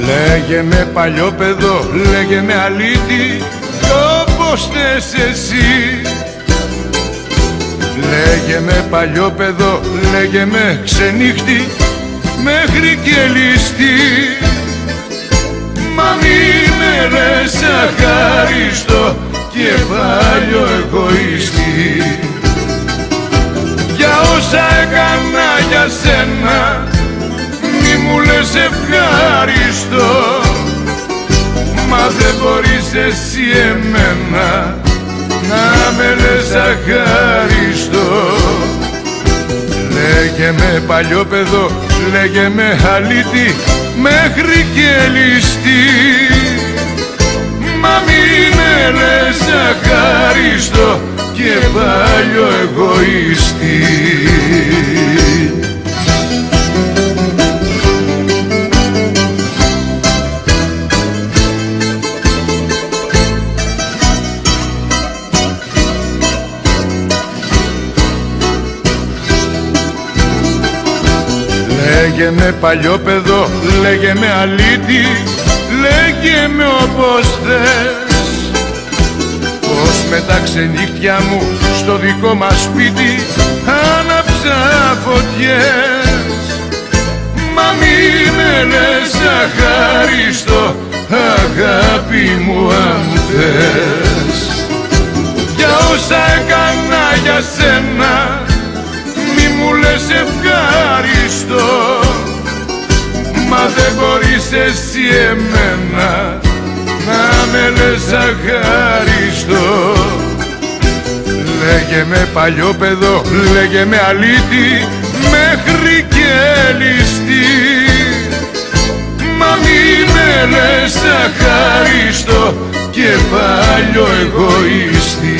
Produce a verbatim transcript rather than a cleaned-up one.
Λέγε με παλιόπαιδο, λέγε με αλήτη, κι όπως θες εσύ. Λέγε με παλιόπαιδο, λέγε με ξενύχτη, μέχρι και ληστή. Μα μη με λες αχάριστο και παλιό εγωιστή. Για όσα έκανα για σένα μη μου λες ευχάριστο. Μα δεν μπορείς εσύ εμένα να με λες αχάριστο. Λέγε με παλιόπαιδο, λέγε με αλήτη, μέχρι και ληστή. Μα μη με λες αχάριστο και παλιό εγωιστή. Λέγε με παλιόπαιδο, λέγε με αλήτη, λέγε με όπως θες. Πως με τα ξενύχτια μου στο δικό μας σπίτι άναψα φωτιές. Μα μη με λες αχάριστο, αγάπη μου αν θες. Για όσα έκανα για σένα μη μου λες ευχάριστο. Μα δεν μπορείς εσύ εμένα να με λες αχάριστο. Λέγε με παλιόπαιδο, λέγε με αλήτη, μέχρι και ληστή. Μα μη με λες αχάριστο και παλιό εγωιστή.